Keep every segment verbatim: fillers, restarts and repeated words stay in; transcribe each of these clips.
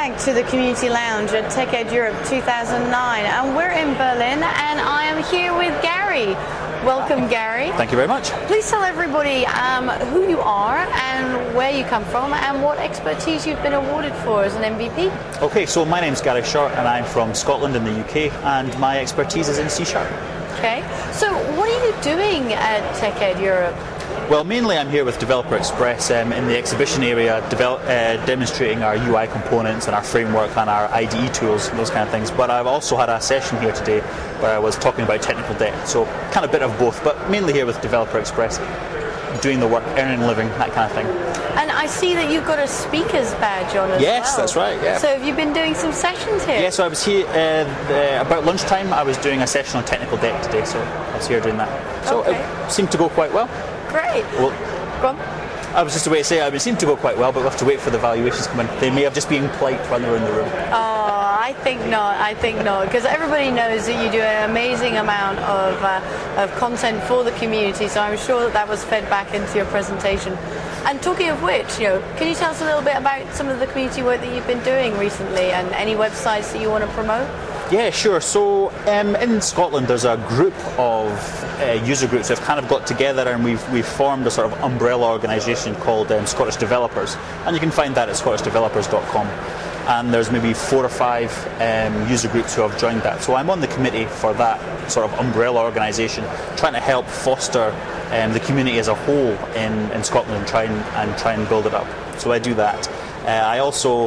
back to the Community Lounge at TechEd Europe two thousand nine, and we're in Berlin, and I am here with Gary. Welcome, Gary. Thank you very much. Please tell everybody um, who you are and where you come from and what expertise you've been awarded for as an M V P. Okay, so my name's Gary Short and I'm from Scotland in the U K, and my expertise is in C Sharp. Okay, so what are you doing at TechEd Europe? Well, mainly I'm here with Developer Express um, in the exhibition area, develop, uh, demonstrating our U I components and our framework and our I D E tools and those kind of things. But I've also had a session here today where I was talking about technical debt, so kind of a bit of both, but mainly here with Developer Express, doing the work, earning a living, that kind of thing. And I see that you've got a speaker's badge on as yes, well. That's right, yeah. So have you been doing some sessions here? Yeah, so I was here, uh, the, about lunchtime, I was doing a session on technical debt today, so I was here doing that. So okay. It seemed to go quite well. Great. Well, go on. I was just about to say, it seemed to go quite well, but we'll have to wait for the valuations to come in. They may have just been polite when they were in the room. Oh, I think not. I think not, because everybody knows that you do an amazing amount of uh, of content for the community. So I'm sure that that was fed back into your presentation. And talking of which, you know, can you tell us a little bit about some of the community work that you've been doing recently, and any websites that you want to promote? Yeah, sure. So um, in Scotland, there's a group of uh, user groups that have kind of got together, and we've we've formed a sort of umbrella organisation called um, Scottish Developers, and you can find that at scottish developers dot com. And there's maybe four or five um, user groups who have joined that. So I'm on the committee for that sort of umbrella organisation, trying to help foster um, the community as a whole in, in Scotland and try and, and try and build it up. So I do that. Uh, I also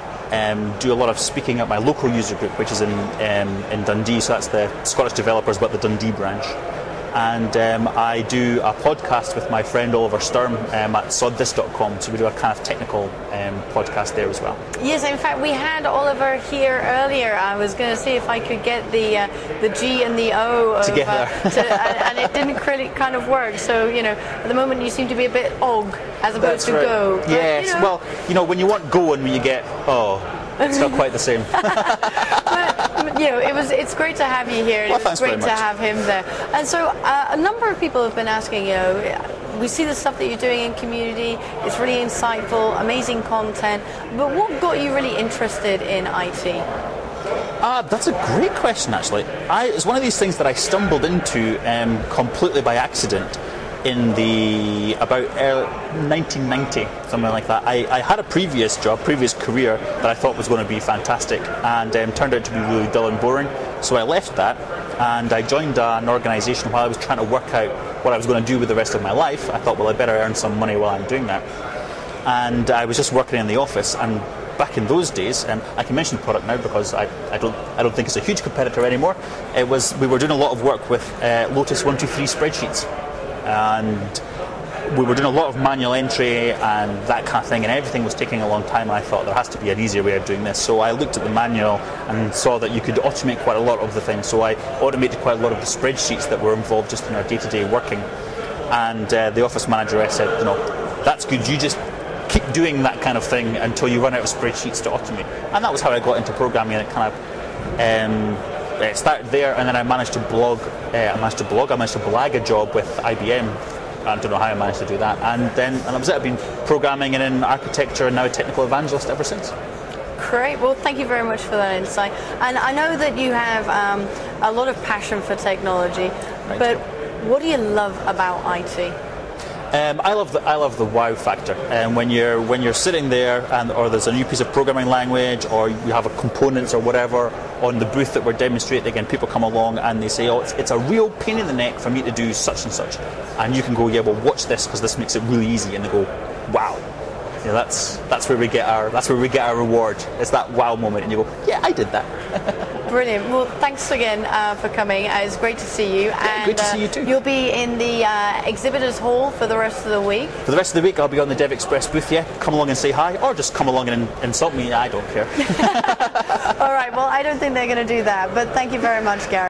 Um, do a lot of speaking at my local user group, which is in um, in Dundee, so that's the Scottish Developers, but the Dundee branch. And um, I do a podcast with my friend Oliver Sturm um, at sod this dot com, so we do a kind of technical um, podcast there as well. Yes, in fact, we had Oliver here earlier. I was going to see if I could get the uh, the G and the O of, together, uh, to, and, and it didn't really kind of work. So, you know, at the moment you seem to be a bit og as opposed That's to right. go. But, yes, you know. Well, you know, when you want go and when you get oh, it's not quite the same. But, you know, it was. It's great to have you here. And Well, it was great to have him there. And so, uh, a number of people have been asking. You know, we see the stuff that you're doing in community. It's really insightful, amazing content. But what got you really interested in I T? Uh, that's a great question, actually. I, it's one of these things that I stumbled into um, completely by accident in the about nineteen ninety, something like that. I, I had a previous job, previous career that I thought was going to be fantastic, and um, turned out to be really dull and boring. So I left that, and I joined uh, an organisation while I was trying to work out what I was going to do with the rest of my life. I thought, well, I better earn some money while I'm doing that. And I was just working in the office, and back in those days, and I can mention the product now because I, I don't I don't think it's a huge competitor anymore. It was we were doing a lot of work with uh, Lotus one two three spreadsheets, and we were doing a lot of manual entry and that kind of thing, and everything was taking a long time, and I thought there has to be an easier way of doing this. So I looked at the manual and saw that you could automate quite a lot of the things. So I automated quite a lot of the spreadsheets that were involved just in our day-to-day working. And uh, the office manager, I said, you know, that's good, you just keep doing that kind of thing until you run out of spreadsheets to automate. And that was how I got into programming, and it kind of um, it started there, and then I managed to blog, uh, I managed to blog, I managed to blag a job with I B M. I don't know how I managed to do that. And then and that was it. I've been programming and in architecture, and now a technical evangelist ever since. Great. Well, thank you very much for that insight. And I know that you have um, a lot of passion for technology, Right. but what do you love about I T? Um, I love the I love the wow factor, and um, when you're when you're sitting there, and or there's a new piece of programming language, or you have a components or whatever on the booth that we're demonstrating, and people come along and they say, oh, it's, it's a real pain in the neck for me to do such and such, and you can go, yeah, well, watch this because this makes it really easy, and they go, wow. Yeah, that's that's where we get our that's where we get our reward. It's that wow moment, and you go, yeah, I did that. Brilliant. Well, thanks again uh, for coming. Uh, it's great to see you. Yeah, and good to uh, see you too. You'll be in the uh, exhibitors hall for the rest of the week. For the rest of the week, I'll be on the Dev Express booth. Yeah, come along and say hi, or just come along and insult me. I don't care. All right. Well, I don't think they're going to do that, but thank you very much, Gary.